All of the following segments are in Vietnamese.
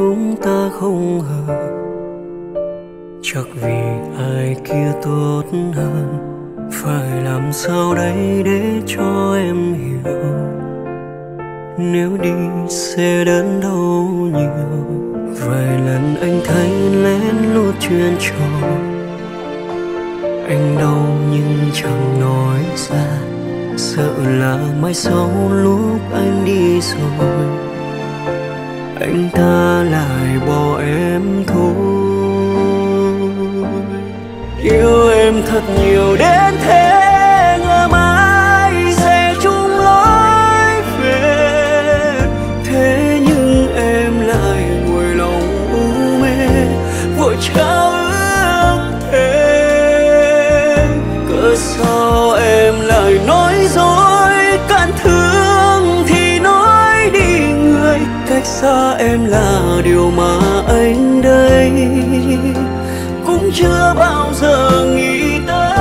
chúng ta không hợp, chắc vì ai kia tốt hơn. Phải làm sao đây để cho em hiểu, nếu đi sẽ đến đâu nhiều. Vài lần anh thấy lén lút chuyện trò, anh đau nhưng chẳng nói ra, sợ là mai sau lúc anh đi rồi anh ta lại bỏ em thôi. Yêu em thật nhiều đến thế, ngờ mãi sẽ chung lối về. Thế nhưng em lại ngồi lòng u mê, vội trao ước thề. Cớ sao em lại nói dối, cạn thương thì nói đi người. Cách xa em là điều mà anh đây cũng chưa bao giờ nghĩ tới.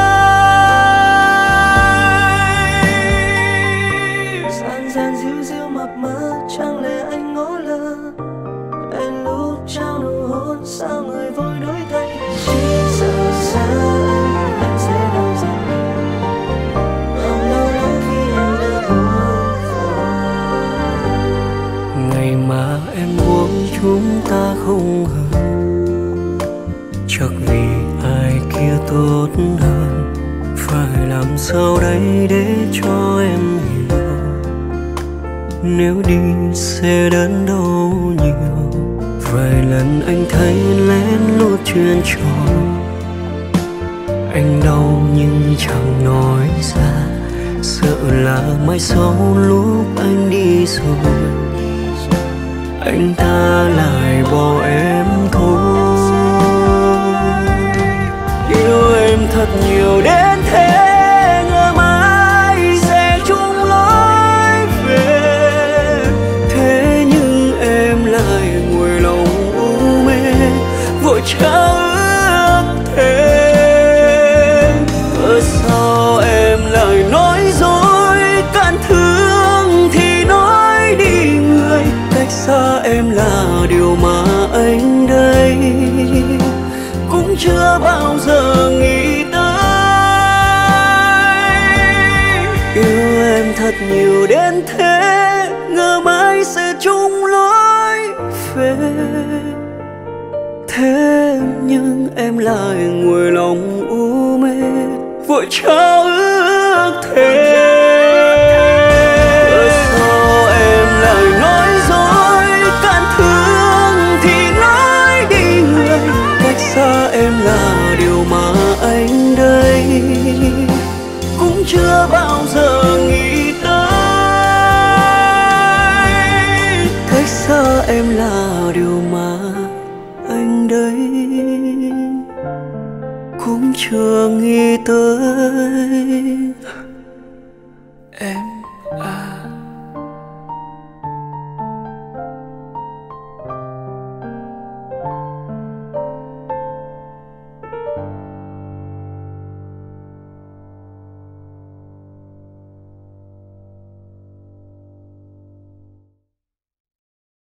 Gian gian díu díu mập mờ, chẳng lẽ anh ngó lơ. Em lúc trao nụ hôn, sao người vội đổi thay. Chỉ sợ xa anh sẽ đau dần, lòng đau lắm khi em đã buông phôi. Ngày mà em buông chúng ta không hợp, chắc vì ai kia tốt hơn. Phải làm sao đây để cho em hiểu, nếu đi sẽ đến đâu nhiều. Vài lần anh thấy lén lút chuyện trò, anh đau nhưng chẳng nói ra, sợ là mai sau lúc anh đi rồi anh ta lại bỏ em thôi. Yêu em thật nhiều đến thế, ngờ mãi sẽ chung lối về. Thế nhưng em lại ngồi lòng u mê, vội trao ước thề. Cớ sao em lại nói dối, cạn thương thì nói đi người. Cách xa em là điều mà anh đây cũng chưa bao giờ nghĩ tới. Yêu em thật nhiều đến thế, ngờ mãi sẽ chung lối về. Thế nhưng em lại ngồi lòng u mê, vội trao ước thề. Cớ sao em lại nói dối, cạn thương thì nói đi người. Cách xa em là điều mà anh đây cũng chưa bao giờ nghĩ tới. Cách xa em là điều mà anh đây cũng chưa nghĩ tới.